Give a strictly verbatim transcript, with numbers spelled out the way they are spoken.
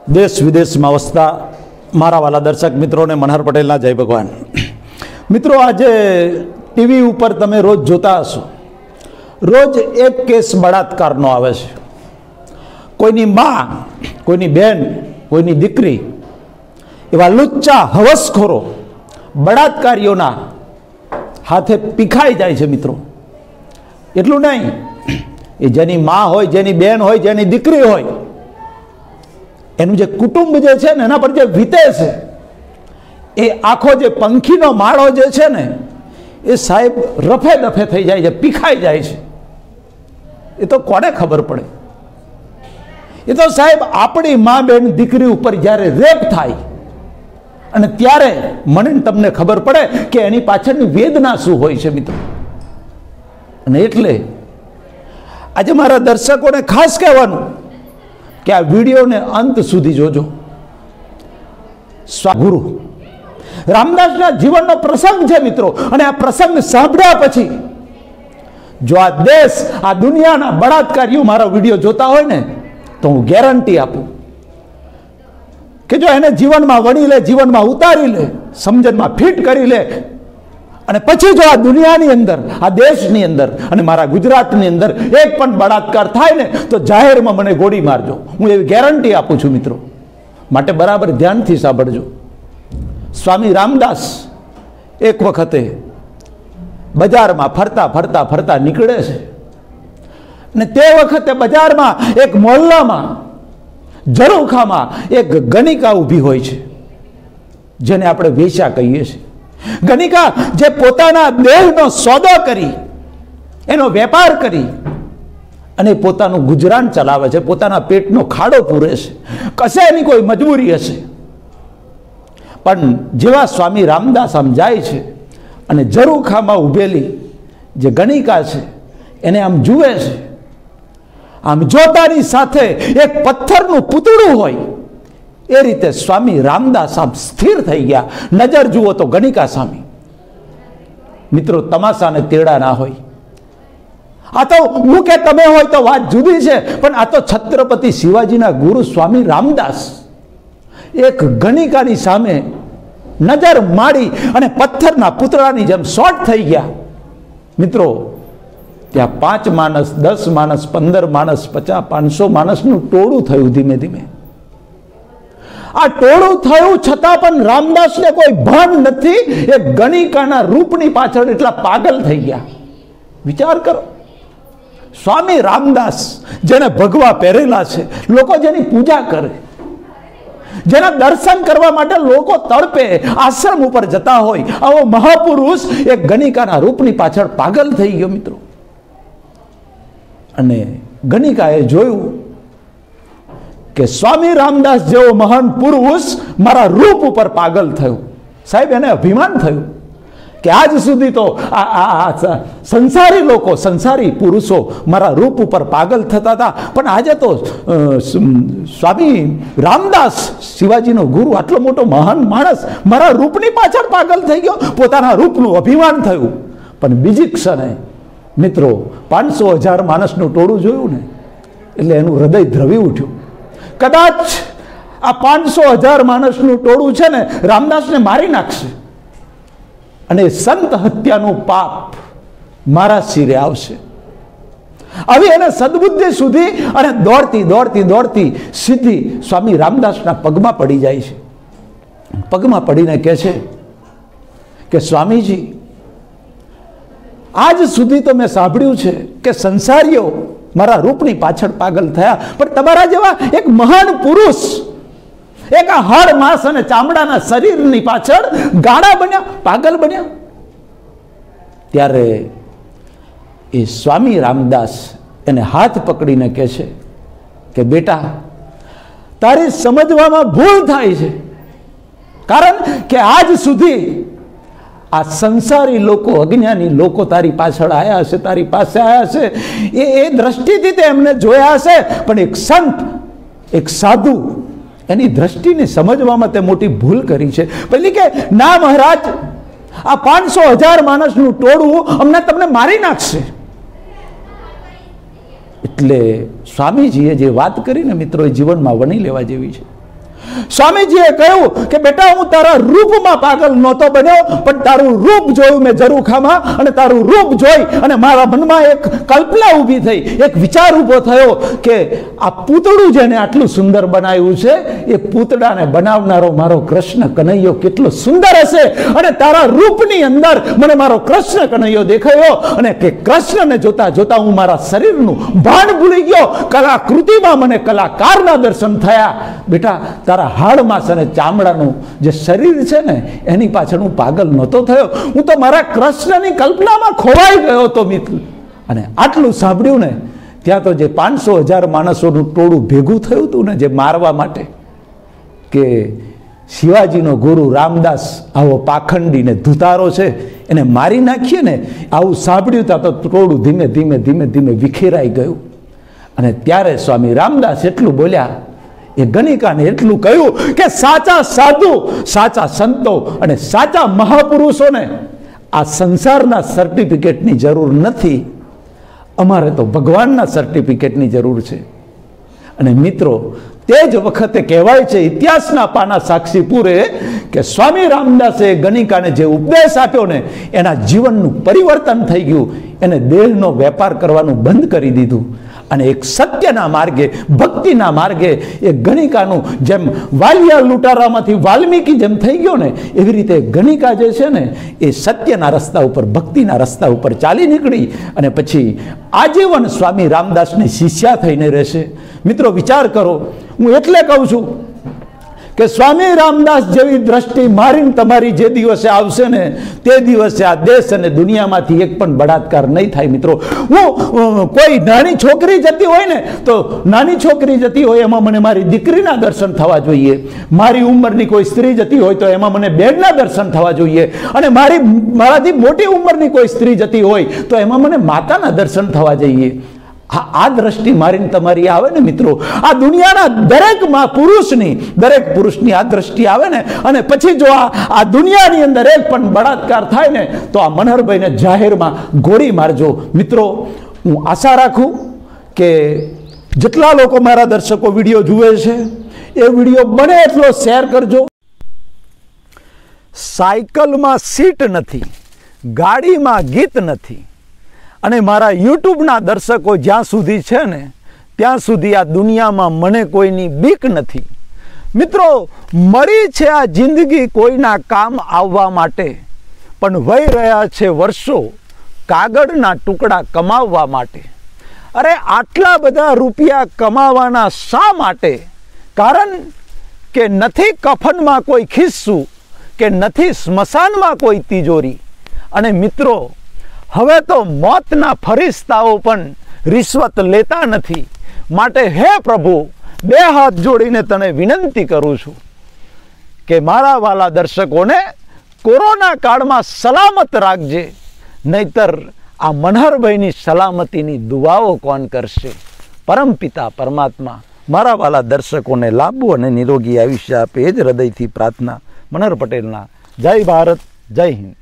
देश विदेश में वसता मारा वाला दर्शक मित्रों ने मनहर पटेल जय भगवान। मित्रों आज टीवी पर तमे रोज जोता हशो, रोज एक केस बलात्कार नो आवे छे। कोईनी मां, कोईनी बेन, कोईनी दीकरी एवा लुच्चा हवसखोरो बलात्कारीओना हाथे पीखाई जाय छे। मित्रों एटલું नहीं, ए जेनी मां होय, जेनी बेन होय, जेनी दीकरी होय, एनु जे कुटुंब जे छे ने एना पर जे वीते छे ए आखो जे पंखीनो माळो जे छे ने ए साहेब रफे दफे थई जाय छे, पीखाई जाय छे। ए तो कोने खबर पड़े? ए तो साहेब आपणी मां बेन दीकरी उपर ज्यारे रेप थाय अने त्यारे मने तमने खबर पड़े के एनी पाछळनी वेदना शुं होय छे। मित्रों अने एटले आज मारा दर्शकोने खास कहेवानुं कि आ वीडियो ने अंत सुधी जोजो। गुरु रामदासना जीवन प्रसंग है मित्रों, अने आ प्रसंग सांभळ्या पछी जो आ देश आ दुनियाना बलात्कारीओ मारा वीडियो जोता होय ने तो हूँ गेरंटी आपू कि जो एने जीवन में वणी ले, जीवन में उतारी ले, समझन में फिट करी ले अने पछी जो आ दुनियानी अंदर, आ देशनी अंदर अने मारा गुजरातनी अंदर एक पण बलात्कार थाय ने तो जाहेर में मने गोળી मारजो, हूँ एवी गेरंटी आपू छुं। मित्रों माटे बराबर ध्यानथी सांभळजो। स्वामी रामदास एक वखते बजार में फरता फरता फरता निकळे छे ने ते वखते बजार में एक मोहल्ला में झरोखा में एक गणिका ऊभी होय छे, जेने आपणे वेश्या कहीए छीए। गणिका जे पोताना देहनो सौदो करी, एनो वेपार करी अने पोतानुं गुजरान चलावे छे, पोताना पेटनो खाडो पूरे छे। कशे एनी कोई मजबूरी हशे पण जेवा स्वामी रामदास आम जाय छे अने झरोखामां ऊभेली जे गणिका छे एने आम जुए छे, आम जोतानी साथे एक पत्थरनुं पूतळुं होय ए रीते स्वामी रामदास आम स्थिर थई गया। नजर जुओ तो गणिका सामे। मित्रों तमाशा ने तेड़ा ना होय। आ तो हूँ के तमे होय तो वात जुदी छे, पण आ तो छत्रपति शिवाजीना गुरु स्वामी रामदास एक गणिकानी सामे नजर मारी अने पत्थरना पूतळानी जेम शॉर्ट थई गया। मित्रों त्या पांच मानस, दस मानस, पंदर मानस, पचास, पांचसो मानसनुं टोळुं थयुं। धीमे धीमे आ टोळुं थयुं छतां पण रामदासने कोई भान नथी। ए गणिकाना रूपनी पाछळ એટલા पागल थई गया। विचार करो, स्वामी रामदास जेने भगवा पहेरेला छे, लोको जेनी पूजा करे, जेना दर्शन करवा माटे लोको तड़पे, आश्रम उपर जता होय, आवो महापुरुष एक गणिकाना रूपनी पाछळ पागल थई गयो। मित्रों अने गणिकाए जोयुं कि स्वामी रामदास जेवो महान पुरुष मारा रूप उपर पागल थयो। साहेब एने अभिमान थयुं कि आज सुधी तो आ, आ, आ संसारी लोको, संसारी पुरुषो मारा रूप उपर पागल थता था, पण आजे तो आ, स्वामी रामदास शिवाजीनो गुरु आटलो मोटो महान माणस मारा रूपनी पाछळ पागल थई गयो। पोताना रूपनुं अभिमान थयुं। पण बीजी क्षणे मित्रों पांचसो हजार माणसनुं टोळुं जोयुं ने એટલે એનું હૃદય દ્રવી ઉઠ્યું। कदाच आ पांचसो हजार माणसनुं टोळुं छे ने रामदासने मारी नाखशे अने संत हत्यानुं पाप मारा शिरे आवशे। हवे एने सद्बुद्धि सुधी अने दौड़ती दौड़ती दौड़ती सीधी स्वामी रामदासना पगमां पड़ी जाय छे। पगमां पड़ीने कहे छे कि स्वामीजी आज सुधी तो मैं सांभळ्युं छे कि संसारीओ मारा रूपनी पाछळ पागल थया, पण तमारा जेवा एक महान पुरुष एक हाड़ मांस अने चामडाना शरीरनी पाछळ गाड़ा बन्या, पागल बन्या। त्यारे ए स्वामी रामदास एने हाथ पकड़ीने कहे छे कि बेटा तारी समजवामां भूल थाय छे, कारण के आज सुधी आ संसारी लोको, अज्ञानी लोको तारी पाछळ आया हशे, तारी पासे आया हशे, ए ए दृष्टिथी ते एमने जोया हशे, पण एक संत, एक साधु एनी दृष्टिने समजवामां ते मोटी भूल करी छे। पेली के ना महाराज आ पांचसो हजार माणसनुं टोळुं अमने तमने मारी नाखशे। એટલે સ્વામીજીએ જે વાત કરીને મિત્રો એ જીવનમાં વણી લેવા જેવી છે। સ્વામીજીએ કહ્યું કે બેટા હું તારા રૂપમાં પાગલ નહોતો બન્યો, પણ તારું રૂપ જોયું મેં ઝરૂખામાં, અને તારું રૂપ જોઈ અને મારા મનમાં એક કલ્પના ઊભી થઈ, એક વિચાર ઊભો થયો કે આ પૂતળું જેને આટલું સુંદર બનાવ્યું છે એ પૂતળાને બનાવનારો મારો કૃષ્ણ કનૈયો કેટલો સુંદર હશે, અને તારા રૂપની અંદર મને મારો કૃષ્ણ કનૈયો દેખાયો, અને કે કૃષ્ણને જોતા જોતા હું મારા શરીરનું ભાન ભૂલી ગયો, કલાકૃતિમાં મને કલાકારના દર્શન થયા. બેટા તારા હાડ માંસ અને ચામડાનું જે શરીર છે ને એની પાછળ હું પાગલ નહોતો થયો, હું તો મારા કૃષ્ણની કલ્પનામાં ખોવાઈ ગયો હતો મિત્ર. અને આટલું સાંભળ્યું ને ત્યાં તો જે પાંચસો હજાર માણસોનું ટોળું ભેગું થયું હતું ને જે મારવા માટે, કે શિવાજીનો ગુરુ રામદાસ આવો પાખંડી ને ધુતારો છે એને મારી નાખીએ ને, આવું સાંભળ્યું ત્યાં તો ટોળું ધીમે ધીમે ધીમે ધીમે વિખેરાઈ ગયું. અને ત્યારે સ્વામી રામદાસ એટલું બોલ્યા, એ ગણિકાને એટલું કહ્યું કે સાચા સાધુ, સાચા સંતો અને સાચા મહાપુરુષોને આ સંસારના સર્ટિફિકેટની જરૂર નથી, અમારે તો ભગવાનના સર્ટિફિકેટની જરૂર છે. અને મિત્રો તે જ વખતે કહેવાય છે, ઇતિહાસના પાના સાક્ષી પૂરે, કે સ્વામી રામદાસે ગણિકાને જે ઉપદેશ આપ્યો ને એના જીવનનું પરિવર્તન થઈ ગયું. એને દેહનો વેપાર કરવાનું બંધ કરી દીધું, અને એક સત્યના માર્ગે, ભક્તિના માર્ગે એ ગણિકાનું જેમ વાલિયા લૂંટારામાંથી વાલ્મીકી જેમ થઈ ગયો ને, એવી રીતે ગણિકા જે છે ને એ સત્યના રસ્તા ઉપર, ભક્તિના રસ્તા ઉપર ચાલી નીકળી, અને પછી આજીવન સ્વામી રામદાસની શિષ્યા થઈને રહેશે. મિત્રો વિચાર કરો, હું એટલે કહું છું કે સ્વામી રામદાસ જેવી દ્રષ્ટિ મારીને તમારી જે દિવસે આવશે ને તે દિવસે આ દેશ અને દુનિયામાંથી એક પણ બળાત્કાર નહીં થાય. મિત્રો હું કોઈ નાની છોકરી જતી હોય ને તો નાની છોકરી જતી હોય એમાં મને મારી દીકરીના દર્શન થવા જોઈએ, મારી ઉંમરની કોઈ સ્ત્રી જતી હોય તો એમાં મને બેનના દર્શન થવા જોઈએ, અને મારી મારાથી મોટી ઉંમરની કોઈ સ્ત્રી જતી હોય તો એમાં મને માતાના દર્શન થવા જોઈએ. આ દ્રષ્ટિ મારીને તમારી આવે ને મિત્રો, આ દુનિયાના દરેક માં પુરુષની, દરેક પુરુષની આ દ્રષ્ટિ આવે ને, અને પછી જો આ આ દુનિયાની અંદર એક પણ બળાત્કાર થાય ને તો આ મનહરભાઈને જાહેરમાં ગોળી મારજો. મિત્રો હું આશા રાખું કે જેટલા લોકો મારા દર્શકો વિડીયો જુએ છે એ વિડીયો બને એટલો શેર કરજો. સાયકલમાં સીટ નથી, ગાડીમાં ગીત નથી, અને મારા યુટ્યુબના દર્શકો જ્યાં સુધી છે ને ત્યાં સુધી આ દુનિયામાં મને કોઈની બીક નથી. મિત્રો મળી છે આ જિંદગી કોઈના કામ આવવા માટે, પણ વહી રહ્યા છે વર્ષો કાગળના ટુકડા કમાવવા માટે. અરે આટલા બધા રૂપિયા કમાવાના શા માટે? કારણ કે નથી કફનમાં કોઈ ખિસ્સું, કે નથી સ્મશાનમાં કોઈ તિજોરી. અને મિત્રો હવે તો મોતના ફરિશ્તાઓ પણ રિશ્વત લેતા નથી. માટે હે પ્રભુ, બે હાથ જોડીને તને વિનંતી કરું છું કે મારા વાલા દર્શકોને કોરોના કાળમાં સલામત રાખજે, નહીતર આ મનહરભાઈની સલામતીની દુઆઓ કોણ કરશે? પરમપિતા પરમાત્મા મારા વાલા દર્શકોને લાંબુ અને નિરોગી આયુષ્ય આપે, એ જ હૃદયથી પ્રાર્થના. મનહર પટેલના. જય ભારત, જય હિન્દ.